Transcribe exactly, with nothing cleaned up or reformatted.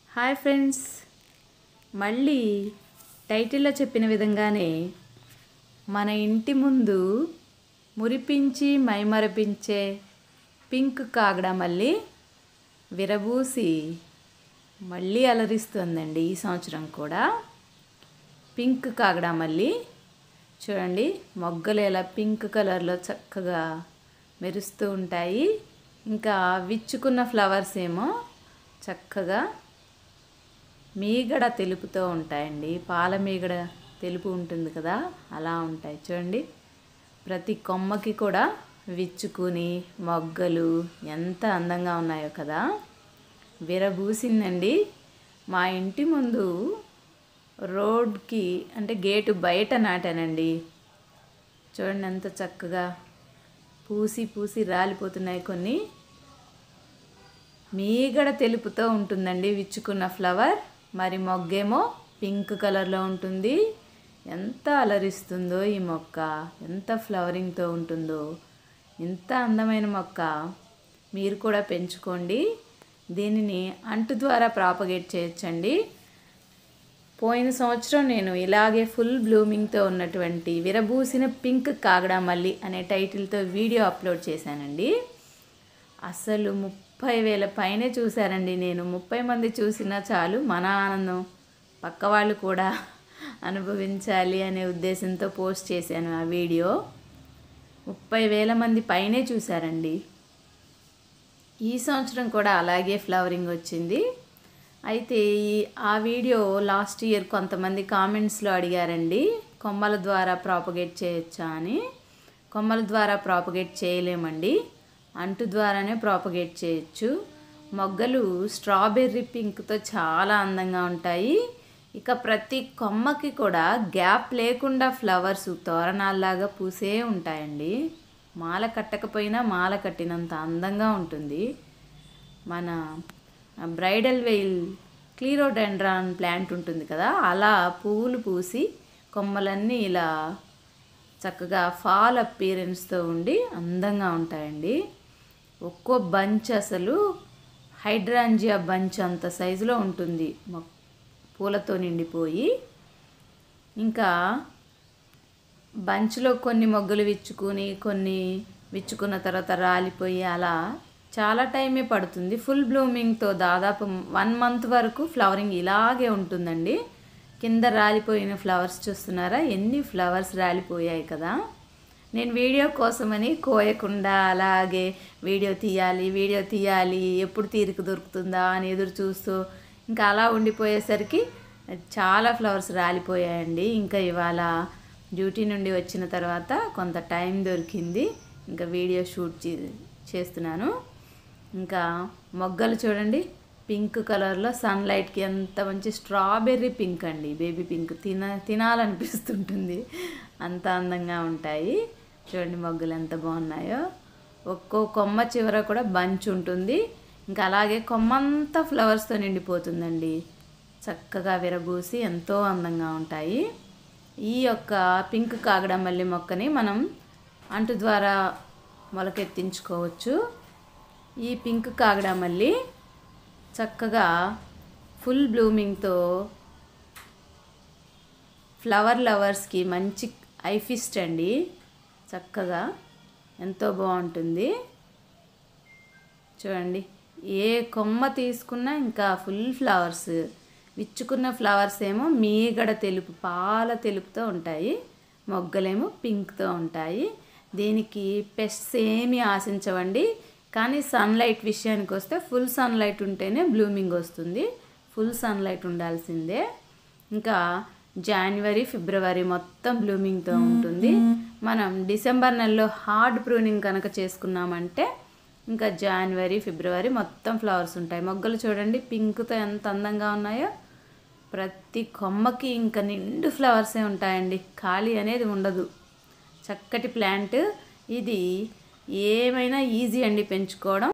Hi friends, మళ్ళీ టైటిల్లో చెప్పిన విధంగానే మన ఇంటి ముందు మురిపించి మైమరపించే పింక్ కాగడా మళ్ళీ విరబూసి మళ్ళీ అలరిస్తుందండి. ఈ సంవత్సరం కూడా పింక్ కాగడా మళ్ళీ చూడండి, మొగ్గలు ఎలా పింక్ కలర్లో చక్కగా మెరుస్తూ ఉంటాయి. ఇంకా విచ్చుకున్న ఫ్లవర్స్ ఏమో చక్కగా మీగడ తెలుపుతో ఉంటాయండి. పాల మీగడ తెలుపు ఉంటుంది కదా, అలా ఉంటాయి చూడండి. ప్రతి కొమ్మకి కూడా విచ్చుకుని మొగ్గలు ఎంత అందంగా ఉన్నాయో కదా. విరబూసిందండి. మా ఇంటి ముందు రోడ్కి అంటే గేటు బయట నాటానండి. చూడండి ఎంత చక్కగా పూసి పూసి రాలిపోతున్నాయి. కొన్ని మీగడ తెలుపుతో ఉంటుందండి విచ్చుకున్న ఫ్లవర్. మరి మొగ్గేమో పింక్ కలర్లో ఉంటుంది. ఎంత అలరిస్తుందో ఈ మొక్క, ఎంత ఫ్లవరింగ్తో ఉంటుందో. ఇంత అందమైన మొక్క మీరు కూడా పెంచుకోండి. దీనిని అంటు ద్వారా ప్రాపగేట్ చేయొచ్చండి. పోయిన సంవత్సరం నేను ఇలాగే ఫుల్ బ్లూమింగ్తో ఉన్నటువంటి విరబూసిన పింక్ కాగడా మల్లి అనే టైటిల్తో వీడియో అప్లోడ్ చేశానండి. అసలు ముప్పై వేల పైనే చూశారండి. నేను ముప్పై మంది చూసినా చాలు, మన ఆనందం పక్క వాళ్ళు కూడా అనుభవించాలి అనే ఉద్దేశంతో పోస్ట్ చేశాను ఆ వీడియో. ముప్పై వేల మంది పైనే చూశారండి. ఈ సంవత్సరం కూడా అలాగే ఫ్లవరింగ్ వచ్చింది. అయితే ఈ ఆ వీడియో లాస్ట్ ఇయర్ కొంతమంది కామెంట్స్లో అడిగారండి, కొమ్మల ద్వారా ప్రాపగేట్ చేయొచ్చా అని. కొమ్మల ద్వారా ప్రాపగేట్ చేయలేమండి, అంటు ద్వారానే ప్రాపగేట్ చేయొచ్చు. మొగ్గలు స్ట్రాబెర్రీ పింక్తో చాలా అందంగా ఉంటాయి. ఇక ప్రతి కొమ్మకి కూడా గ్యాప్ లేకుండా ఫ్లవర్స్ తోరణాల్లాగా పూసే ఉంటాయండి. మాల కట్టకపోయినా మాల కట్టినంత అందంగా ఉంటుంది. మన బ్రైడల్ వెయిల్ క్లీరోడెండ్రాన్ ప్లాంట్ ఉంటుంది కదా, అలా పువ్వులు పూసి కొమ్మలన్నీ ఇలా చక్కగా ఫాల్ అపీరెన్స్తో ఉండి అందంగా ఉంటాయండి. ఒక్కో బంచ్ అసలు హైడ్రాంజియా బంచ్ అంత సైజులో ఉంటుంది, పూలతో నిండిపోయి. ఇంకా బంచ్లో కొన్ని మొగ్గలు విచ్చుకుని కొన్ని విచ్చుకున్న తర్వాత రాలిపోయి అలా చాలా టైమే పడుతుంది. ఫుల్ బ్లూమింగ్తో దాదాపు వన్ మంత్ వరకు ఫ్లవరింగ్ ఇలాగే ఉంటుందండి. కింద రాలిపోయిన ఫ్లవర్స్ చూస్తున్నారా, ఎన్ని ఫ్లవర్స్ రాలిపోయాయి కదా. నేను వీడియో కోసమని కోయకుండా అలాగే వీడియో తీయాలి వీడియో తీయాలి ఎప్పుడు తీరిక దొరుకుతుందా అని ఎదురు చూస్తూ ఇంకా అలా ఉండిపోయేసరికి చాలా ఫ్లవర్స్ రాలిపోయాయండి. ఇంకా ఇవాళ డ్యూటీ నుండి వచ్చిన తర్వాత కొంత టైం దొరికింది, ఇంకా వీడియో షూట్ చేస్తున్నాను. ఇంకా మొగ్గలు చూడండి, పింక్ కలర్లో సన్లైట్కి ఎంత మంచి స్ట్రాబెర్రీ పింక్ అండి, బేబీ పింక్. తిన తినాలనిపిస్తుంటుంది, అంత అందంగా ఉంటాయి. చూడండి మొగ్గలు ఎంత బాగున్నాయో. ఒక్కో కొమ్మ చివర కూడా బంచ్ ఉంటుంది. ఇంకా అలాగే కొమ్మంతా ఫ్లవర్స్తో నిండిపోతుందండి. చక్కగా విరబూసి ఎంతో అందంగా ఉంటాయి. ఈ యొక్క పింక్ కాగడా మల్లి మొక్కని మనం అంటు ద్వారా మొలకెత్తించుకోవచ్చు. ఈ పింక్ కాగడా మల్లి చక్కగా ఫుల్ బ్లూమింగ్తో ఫ్లవర్ లవర్స్కి మంచి ఐ ఫీస్ట్ అండి. చక్కగా ఎంతో బాగుంటుంది. చూడండి, ఏ కొమ్మ తీసుకున్నా ఇంకా ఫుల్ ఫ్లవర్స్. విచ్చుకున్న ఫ్లవర్స్ ఏమో మీగడ తెలుపు పాల తెలుపుతో ఉంటాయి, మొగ్గలేమో పింక్తో ఉంటాయి. దీనికి పెస్ట్స్ ఏమీ ఆశించవండి. కానీ సన్లైట్ విషయానికి వస్తే ఫుల్ సన్లైట్ ఉంటేనే బ్లూమింగ్ వస్తుంది. ఫుల్ సన్లైట్ ఉండాల్సిందే. ఇంకా జనవరి ఫిబ్రవరి మొత్తం బ్లూమింగ్తో ఉంటుంది. మనం డిసెంబర్ నెలలో హార్డ్ ప్రూనింగ్ కనుక చేసుకున్నామంటే ఇంకా జనవరి ఫిబ్రవరి మొత్తం ఫ్లవర్స్ ఉంటాయి. మొగ్గలు చూడండి పింక్తో ఎంత అందంగా ఉన్నాయో. ప్రతి కొమ్మకి ఇంకా నిండు ఫ్లవర్సే ఉంటాయండి, ఖాళీ అనేది ఉండదు. చక్కటి ప్లాంట్ ఇది. ఏమైనా ఈజీ అండి పెంచుకోవడం.